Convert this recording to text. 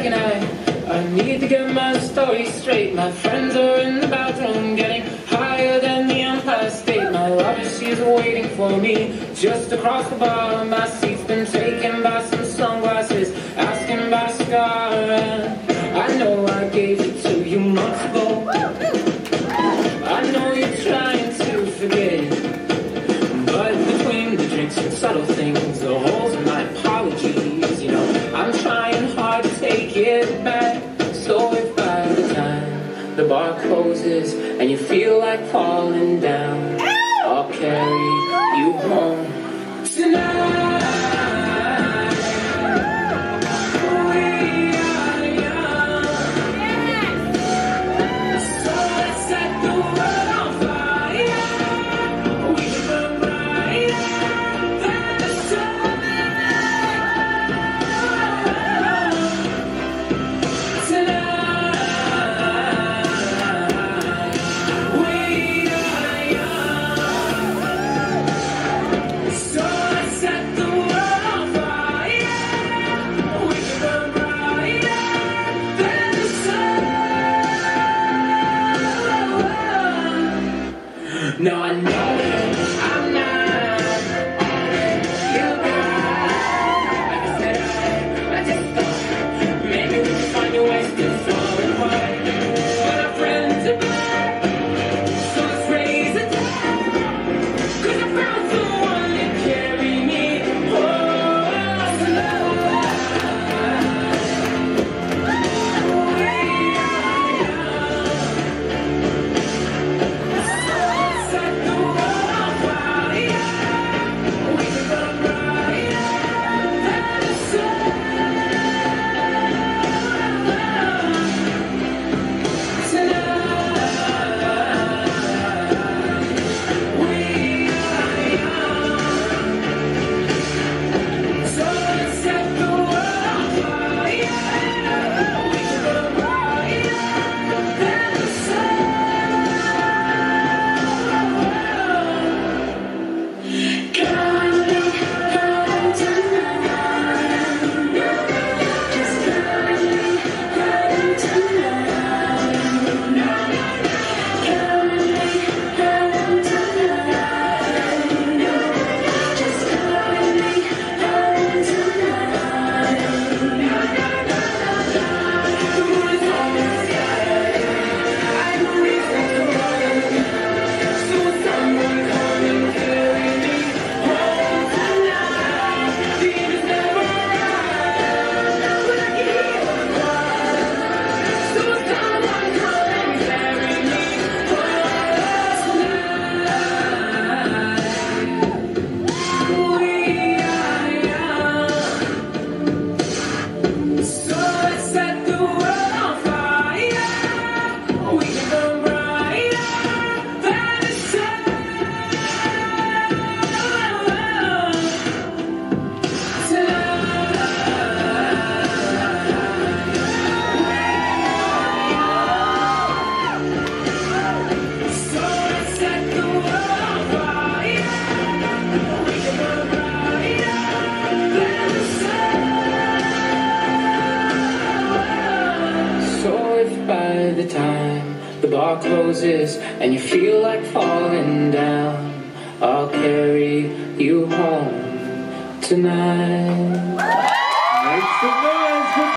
dragging. I need to get my story straight. My friends are in the bathroom getting higher than the Empire State. My lover, she's waiting for me just across the bar. My seat's been taken by some sunglasses, asking about a scar. And I know I gave it to you months ago. I know you're trying to forget, but between the drinks and subtle things, the holes in my apologies, you know, I'm trying hard to take it back. So if by the time the bar closes and you feel like falling down, I'll carry you home tonight. No, I know I'm not you, girl. Like I said, I just thought maybe we could find a way to fall apart. But our friends are back, so let's raise a toast. 'Cause I found someone to carry me home tonight. By the time the bar closes and you feel like falling down, I'll carry you home tonight.